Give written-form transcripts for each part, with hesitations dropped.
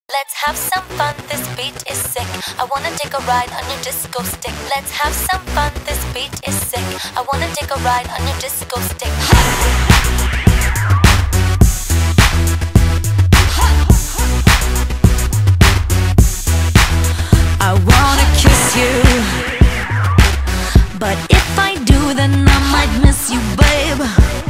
Let's have some fun, this beat is sick. I wanna take a ride on your disco stick. Let's have some fun, this beat is sick. I wanna take a ride on your disco stick. I wanna kiss you, but if I do, then I might miss you, babe.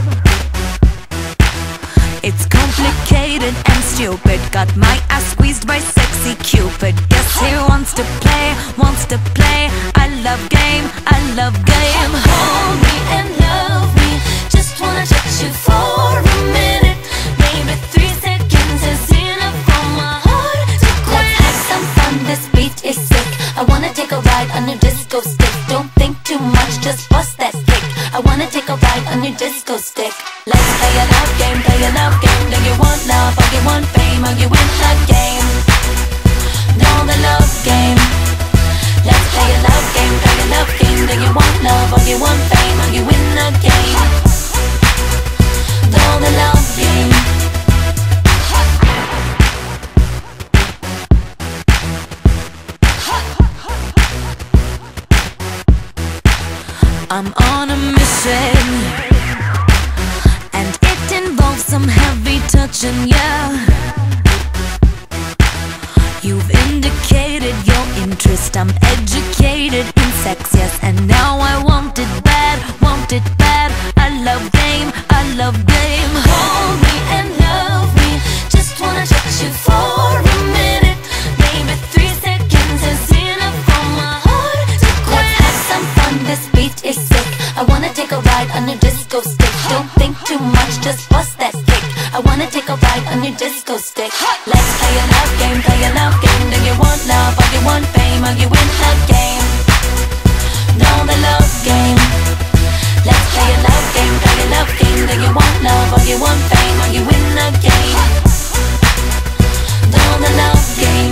It's complicated and stupid. Got my ass squeezed by sexy Cupid. Guess he wants to play, wants to play. I love game, I love game. Hold me and love me. Just wanna touch you for a minute. Maybe 3 seconds is enough for my heart to quit. Let's have some fun, this beat is sick. I wanna take a ride on your disco stick. Don't think too much, just bust that kick. I wanna take a ride on your disco stick. Let's play a love game, play a love game. Do you want love or you want fame? Or you win the game? Know the love game. Let's play a love game, play a love game. Do you want love or you want fame? Or you win the game? Know the love game. I'm on a mission, and it involves some heavy touching, yeah. You've indicated your interest. I'm educated in sex, yes, and now I want it bad, want it bad. I love game, I love game. Hold me and love me. Just wanna touch you for a minute. Maybe 3 seconds is enough for my heart to quit. Let's have some fun, this beat is sick. I wanna take a ride on your disco stick. Don't think too much, just bust that kick. I wanna take a ride on your disco stick. Let's play a love game, play a love game. Do you want love or you want fame? Or you win the game? Know the love game. Let's play a love game, play a love game. Do you want love or you want fame? Or you win the game? Know the love game.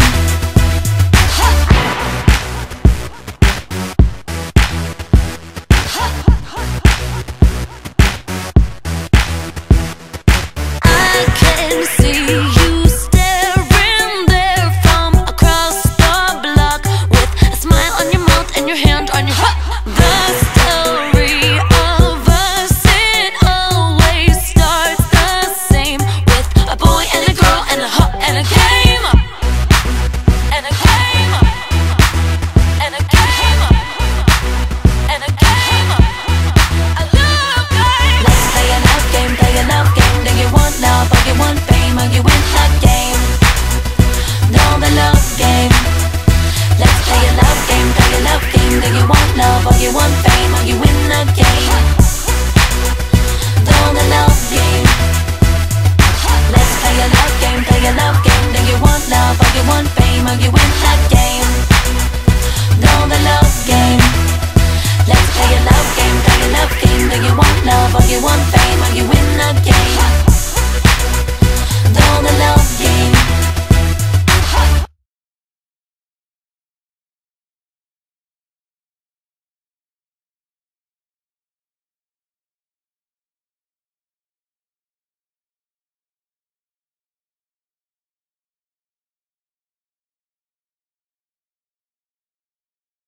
I can see you staring there from across the block, with a smile on your mouth and your hand on your heart. The story of us, it always starts the same, with a boy and a girl and a hut and a game. And a game. And a game. And a game. I love game. Let's play a love game, play a love game. Do you want love or you want fame? Or you win the game? Know the love game. Let's play a love game, play a love game. Do you want love or you want fame? Or you win the game? Know the love game. Let's play a love game, play a love game. Do you want love or you want fame? Or you win the game? Know the love game. Let's play a love game, play a love game. Do you want love or you want fame?